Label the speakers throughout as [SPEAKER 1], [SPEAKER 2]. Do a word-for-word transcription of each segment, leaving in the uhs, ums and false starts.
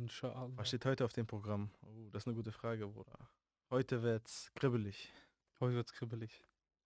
[SPEAKER 1] Inshallah.
[SPEAKER 2] Was steht heute auf dem Programm? Oh, das ist eine gute Frage, Bruder. Heute wird's kribbelig,
[SPEAKER 1] Heute wird's kribbelig.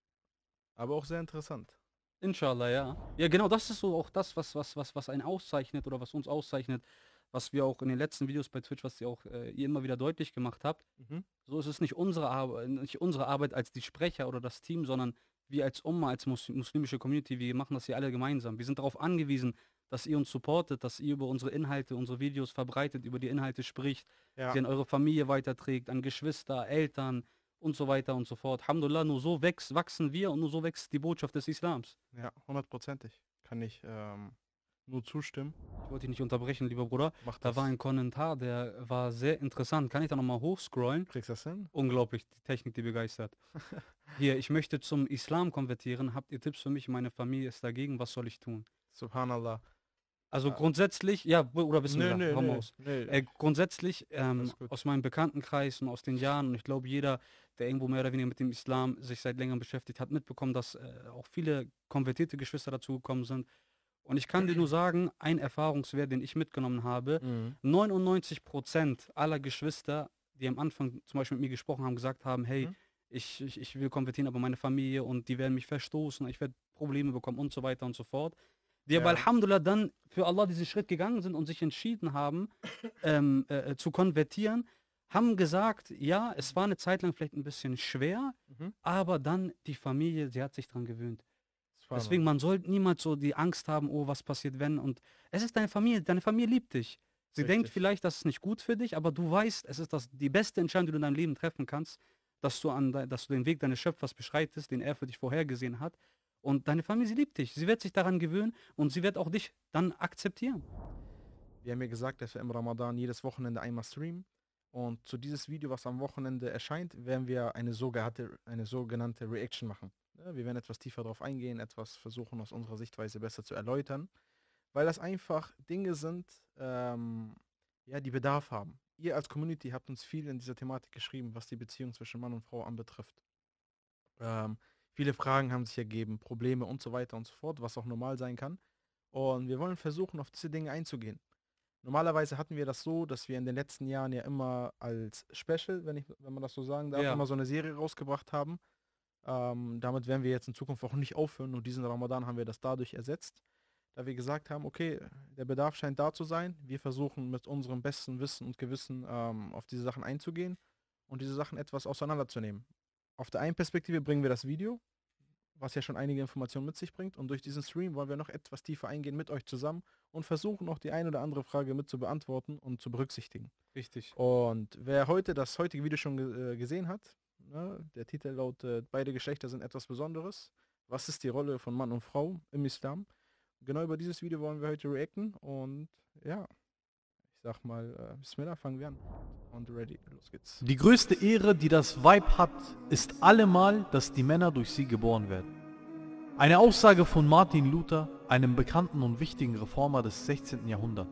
[SPEAKER 2] aber auch sehr interessant.
[SPEAKER 1] Inshallah, ja. Ja, genau, das ist so auch das, was, was, was, was einen auszeichnet oder was uns auszeichnet, was wir auch in den letzten Videos bei Twitch, was ihr auch äh, ihr immer wieder deutlich gemacht habt.
[SPEAKER 2] Mhm.
[SPEAKER 1] So ist es nicht unsere Arbeit, nicht unsere Arbeit als die Sprecher oder das Team, sondern wir als Umma, als mus muslimische Community, wir machen das hier alle gemeinsam. Wir sind darauf angewiesen, dass ihr uns supportet, dass ihr über unsere Inhalte, unsere Videos verbreitet, über die Inhalte spricht,
[SPEAKER 2] Ja,
[SPEAKER 1] sie an eure Familie weiterträgt, an Geschwister, Eltern und so weiter und so fort. Alhamdulillah, nur so wächst, wachsen wir und nur so wächst die Botschaft des Islams.
[SPEAKER 2] ja, hundertprozentig. Kann ich ähm, nur zustimmen.
[SPEAKER 1] Ich wollte dich nicht unterbrechen, lieber Bruder.
[SPEAKER 2] Mach
[SPEAKER 1] Da
[SPEAKER 2] das.
[SPEAKER 1] war ein Kommentar, der war sehr interessant. Kann ich da nochmal hochscrollen?
[SPEAKER 2] Kriegst du das hin?
[SPEAKER 1] Unglaublich, die Technik, die begeistert. Hier, ich möchte zum Islam konvertieren. Habt ihr Tipps für mich? Meine Familie ist dagegen. Was soll ich tun?
[SPEAKER 2] Subhanallah.
[SPEAKER 1] Also
[SPEAKER 2] Ah,
[SPEAKER 1] grundsätzlich, ja, Bu- oder
[SPEAKER 2] nö,
[SPEAKER 1] Bismillah,
[SPEAKER 2] nö,
[SPEAKER 1] hau mal
[SPEAKER 2] nö,
[SPEAKER 1] aus.
[SPEAKER 2] nö.
[SPEAKER 1] Äh, grundsätzlich, ähm,
[SPEAKER 2] Alles gut.
[SPEAKER 1] aus meinem Bekanntenkreis und aus den Jahren, und ich glaube, jeder, der irgendwo mehr oder weniger mit dem Islam sich seit längerem beschäftigt hat, mitbekommen, dass äh, auch viele konvertierte Geschwister dazugekommen sind. Und ich kann dir nur sagen, ein Erfahrungswert, den ich mitgenommen habe,
[SPEAKER 2] Mhm.
[SPEAKER 1] neunundneunzig Prozent aller Geschwister, die am Anfang zum Beispiel mit mir gesprochen haben, gesagt haben, hey,
[SPEAKER 2] Mhm.
[SPEAKER 1] ich, ich, ich will konvertieren, aber meine Familie und die werden mich verstoßen, ich werde Probleme bekommen und so weiter und so fort. Die aber
[SPEAKER 2] Ja.
[SPEAKER 1] Alhamdulillah dann für Allah diesen Schritt gegangen sind und sich entschieden haben, ähm, äh, zu konvertieren, haben gesagt, ja, es war eine Zeit lang vielleicht ein bisschen schwer,
[SPEAKER 2] Mhm.
[SPEAKER 1] aber dann die Familie, sie hat sich dran gewöhnt. Deswegen,
[SPEAKER 2] Subhanallah.
[SPEAKER 1] man sollte niemals so die Angst haben, oh, was passiert, wenn. Und es ist deine Familie, deine Familie liebt dich. Sie denkt
[SPEAKER 2] Richtig.
[SPEAKER 1] vielleicht, das ist nicht gut für dich, aber du weißt, es ist das, die beste Entscheidung, die du in deinem Leben treffen kannst, dass du, an, de- dass du den Weg deines Schöpfers beschreitest, den er für dich vorhergesehen hat. Und deine Familie, sie liebt dich. Sie wird sich daran gewöhnen und sie wird auch dich dann akzeptieren.
[SPEAKER 2] Wir haben ja gesagt, dass wir im Ramadan jedes Wochenende einmal streamen. Und zu dieses Video, was am Wochenende erscheint, werden wir eine sogenannte, eine sogenannte Reaction machen. Ja, wir werden etwas tiefer darauf eingehen, etwas versuchen aus unserer Sichtweise besser zu erläutern, weil das einfach Dinge sind, ähm, ja, die Bedarf haben. Ihr als Community habt uns viel in dieser Thematik geschrieben, was die Beziehung zwischen Mann und Frau anbetrifft. Ähm, Viele Fragen haben sich ergeben, Probleme und so weiter und so fort, was auch normal sein kann. Und wir wollen versuchen, auf diese Dinge einzugehen. Normalerweise hatten wir das so, dass wir in den letzten Jahren ja immer als Special, wenn ich, wenn man das so sagen darf,
[SPEAKER 1] Ja.
[SPEAKER 2] immer so eine Serie rausgebracht haben. Ähm, damit werden wir jetzt in Zukunft auch nicht aufhören und diesen Ramadan haben wir das dadurch ersetzt, da wir gesagt haben, okay, der Bedarf scheint da zu sein. Wir versuchen mit unserem besten Wissen und Gewissen ähm, auf diese Sachen einzugehen und diese Sachen etwas auseinanderzunehmen. Auf der einen Perspektive bringen wir das Video, was ja schon einige Informationen mit sich bringt. Und durch diesen Stream wollen wir noch etwas tiefer eingehen mit euch zusammen und versuchen auch die eine oder andere Frage mit zu beantworten und zu berücksichtigen.
[SPEAKER 1] Richtig.
[SPEAKER 2] Und wer heute das heutige Video schon ge äh, gesehen hat, ne, der Titel lautet, beide Geschlechter sind etwas Besonderes. Was ist die Rolle von Mann und Frau im Islam? Genau über dieses Video wollen wir heute reacten und ja, ich sag mal, äh, Bismillah, fangen wir an. Und ready, los geht's.
[SPEAKER 3] Die größte Ehre, die das Weib hat, ist allemal, dass die Männer durch sie geboren werden. Eine Aussage von Martin Luther, einem bekannten und wichtigen Reformer des sechzehnten. Jahrhunderts.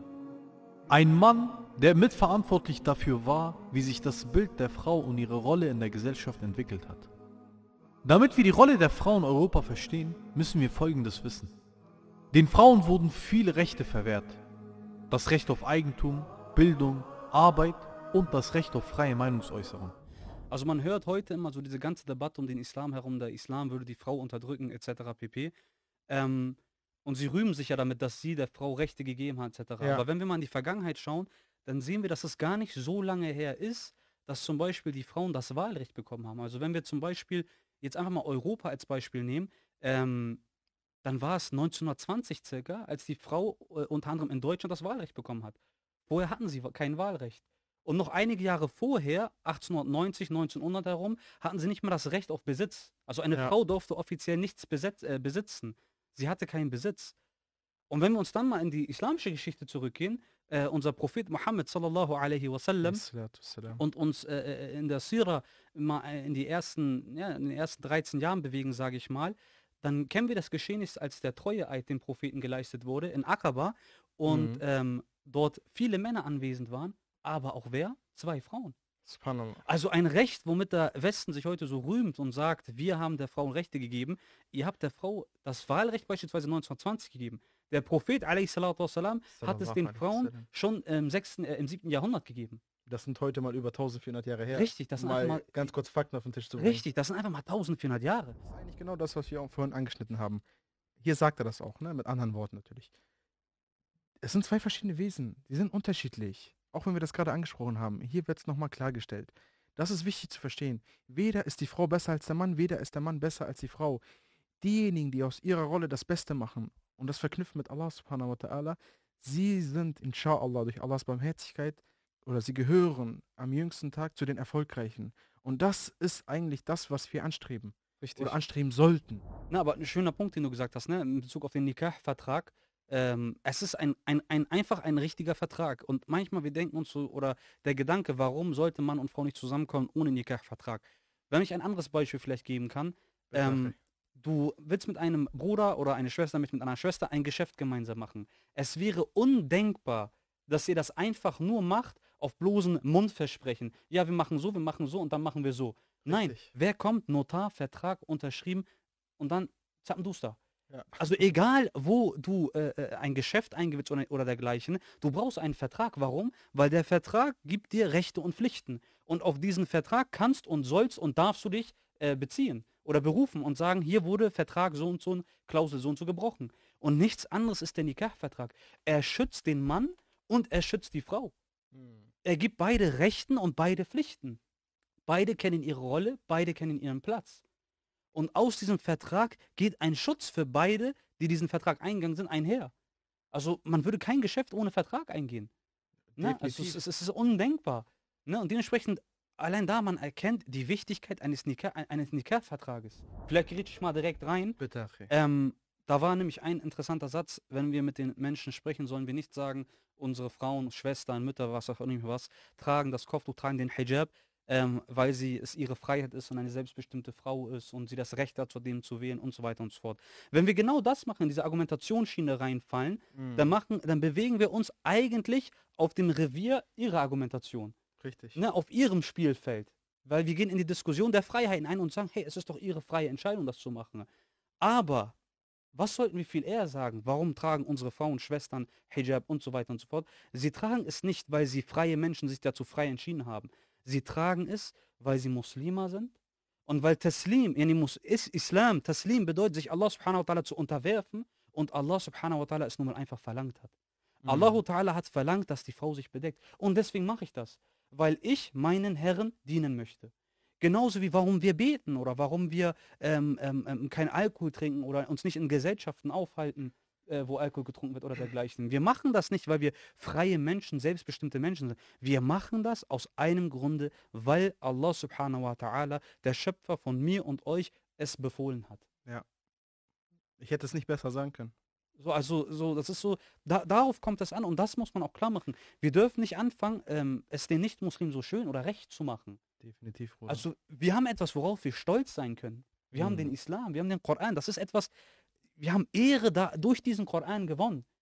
[SPEAKER 3] Ein Mann, der mitverantwortlich dafür war, wie sich das Bild der Frau und ihre Rolle in der Gesellschaft entwickelt hat. Damit wir die Rolle der Frau in Europa verstehen, müssen wir Folgendes wissen. Den Frauen wurden viele Rechte verwehrt. Das Recht auf Eigentum, Bildung, Arbeit und das Recht auf freie Meinungsäußerung.
[SPEAKER 1] Also man hört heute immer so diese ganze Debatte um den Islam herum, der Islam würde die Frau unterdrücken, et cetera pp. Ähm, und sie rühmen sich ja damit, dass sie der Frau Rechte gegeben hat, et cetera.
[SPEAKER 2] Ja.
[SPEAKER 1] Aber wenn wir mal in die Vergangenheit schauen, dann sehen wir, dass es gar nicht so lange her ist, dass zum Beispiel die Frauen das Wahlrecht bekommen haben. Also wenn wir zum Beispiel jetzt einfach mal Europa als Beispiel nehmen, ähm, dann war es neunzehnhundertzwanzig circa, als die Frau äh, unter anderem in Deutschland das Wahlrecht bekommen hat. Vorher hatten sie wa- kein Wahlrecht. Und noch einige Jahre vorher, achtzehnhundertneunzig, neunzehnhundert herum, hatten sie nicht mal das Recht auf Besitz. Also eine
[SPEAKER 2] Ja.
[SPEAKER 1] Frau durfte offiziell nichts besetz, äh, besitzen. Sie hatte keinen Besitz. Und wenn wir uns dann mal in die islamische Geschichte zurückgehen, äh, unser Prophet Muhammad sallallahu alaihi wasallam
[SPEAKER 2] Salatu wassalam.
[SPEAKER 1] und uns äh, äh, in der Sira mal äh, in, die ersten, ja, in den ersten dreizehn Jahren bewegen, sage ich mal, dann kennen wir das Geschehnis, als der Treueeid dem Propheten geleistet wurde in Aqaba und
[SPEAKER 2] Mhm.
[SPEAKER 1] ähm, dort viele Männer anwesend waren, aber auch wer? Zwei Frauen.
[SPEAKER 2] Subhanallah.
[SPEAKER 1] Also ein Recht, womit der Westen sich heute so rühmt und sagt, wir haben der Frau Rechte gegeben. Ihr habt der Frau das Wahlrecht beispielsweise neunzehnhundertzwanzig gegeben. Der Prophet a s. hat es den Frauen schon im, sechsten, äh, im siebten Jahrhundert gegeben.
[SPEAKER 2] Das sind heute mal über eintausendvierhundert Jahre her.
[SPEAKER 1] Richtig, das sind
[SPEAKER 2] mal,
[SPEAKER 1] einfach mal
[SPEAKER 2] ganz kurz Fakten auf den Tisch zu bringen.
[SPEAKER 1] Richtig, das sind einfach mal eintausendvierhundert Jahre.
[SPEAKER 2] Das ist eigentlich genau das, was wir auch vorhin angeschnitten haben. Hier sagt er das auch, ne? Mit anderen Worten natürlich. Es sind zwei verschiedene Wesen, die sind unterschiedlich. Auch wenn wir das gerade angesprochen haben, hier wird es nochmal klargestellt. Das ist wichtig zu verstehen. Weder ist die Frau besser als der Mann, weder ist der Mann besser als die Frau. Diejenigen, die aus ihrer Rolle das Beste machen und das verknüpfen mit Allah subhanahu wa ta'ala, sie sind inshallah durch Allahs Barmherzigkeit oder sie gehören am jüngsten Tag zu den Erfolgreichen. Und das ist eigentlich das, was wir anstreben.
[SPEAKER 1] Richtig.
[SPEAKER 2] Oder anstreben sollten.
[SPEAKER 1] Na, aber ein schöner Punkt, den du gesagt hast, ne, in Bezug auf den Nikah-Vertrag. Ähm, es ist ein, ein, ein, einfach ein richtiger Vertrag. Und manchmal, wir denken uns so, oder der Gedanke, warum sollte Mann und Frau nicht zusammenkommen ohne Nikah-Vertrag? Wenn ich ein anderes Beispiel vielleicht geben kann, ähm, du willst mit einem Bruder oder eine Schwester mit, mit einer Schwester ein Geschäft gemeinsam machen. Es wäre undenkbar, dass ihr das einfach nur macht auf bloßen Mundversprechen. Ja, wir machen so, wir machen so und dann machen wir so. Nein,
[SPEAKER 2] Richtig.
[SPEAKER 1] wer kommt? Notar, Vertrag, unterschrieben und dann zappenduster.
[SPEAKER 2] Ja.
[SPEAKER 1] Also egal, wo du äh, äh, ein Geschäft eingewitzt oder, oder dergleichen, du brauchst einen Vertrag. Warum? Weil der Vertrag gibt dir Rechte und Pflichten. Und auf diesen Vertrag kannst und sollst und darfst du dich äh, beziehen oder berufen und sagen, hier wurde Vertrag so und so, Klausel so und so gebrochen. Und nichts anderes ist der Nikah-Vertrag. Er schützt den Mann und er schützt die Frau.
[SPEAKER 2] Hm.
[SPEAKER 1] Er gibt beide Rechten und beide Pflichten. Beide kennen ihre Rolle, beide kennen ihren Platz. Und aus diesem Vertrag geht ein Schutz für beide, die diesen Vertrag eingegangen sind, einher. Also man würde kein Geschäft ohne Vertrag eingehen. Ne? Also es, es, es ist undenkbar. Ne? Und dementsprechend, allein da man erkennt die Wichtigkeit eines Nikah, eines Nikah-Vertrages. Vielleicht gerät ich mal direkt rein.
[SPEAKER 2] Bitte, Achi.
[SPEAKER 1] Ähm, da war nämlich ein interessanter Satz, wenn wir mit den Menschen sprechen, sollen wir nicht sagen, unsere Frauen, Schwestern, Mütter, was auch immer was, tragen das Kopftuch, tragen den Hijab, ähm, weil sie es ihre Freiheit ist und eine selbstbestimmte Frau ist und sie das Recht hat, zu dem zu wählen und so weiter und so fort. Wenn wir genau das machen, in diese Argumentationsschiene reinfallen,
[SPEAKER 2] Mhm.
[SPEAKER 1] dann, machen, dann bewegen wir uns eigentlich auf dem Revier ihrer Argumentation,
[SPEAKER 2] Richtig.
[SPEAKER 1] ne, auf ihrem Spielfeld. Weil wir gehen in die Diskussion der Freiheiten ein und sagen, hey, es ist doch ihre freie Entscheidung, das zu machen. Aber was sollten wir viel eher sagen? Warum tragen unsere Frauen, Schwestern Hijab und so weiter und so fort? Sie tragen es nicht, weil sie freie Menschen sich dazu frei entschieden haben. Sie tragen es, weil sie Muslima sind und weil Taslim, yani Mus ist Islam, Taslim bedeutet, sich Allah subhanahu wa ta'ala zu unterwerfen und Allah subhanahu wa ta'ala es nun mal einfach verlangt hat.
[SPEAKER 2] Mhm.
[SPEAKER 1] Allahu ta'ala hat verlangt, dass die Frau sich bedeckt. Und deswegen mache ich das, weil ich meinen Herren dienen möchte. Genauso wie warum wir beten oder warum wir ähm, ähm, ähm, kein Alkohol trinken oder uns nicht in Gesellschaften aufhalten, äh, wo Alkohol getrunken wird oder dergleichen. Wir machen das nicht, weil wir freie Menschen, selbstbestimmte Menschen sind. Wir machen das aus einem Grunde, weil Allah subhanahu wa ta'ala, der Schöpfer von mir und euch, es befohlen hat.
[SPEAKER 2] Ich hätte es nicht besser sagen können.
[SPEAKER 1] So, also, so, das ist so, da, darauf kommt es an und das muss man auch klar machen. Wir dürfen nicht anfangen, ähm, es den Nicht-Muslimen so schön oder recht zu machen.
[SPEAKER 2] Definitiv, Bruder.
[SPEAKER 1] Also, wir haben etwas, worauf wir stolz sein können. Wir haben
[SPEAKER 2] Mhm.
[SPEAKER 1] den Islam, wir haben den Koran. Das ist etwas, wir haben Ehre da, durch diesen Koran gewonnen.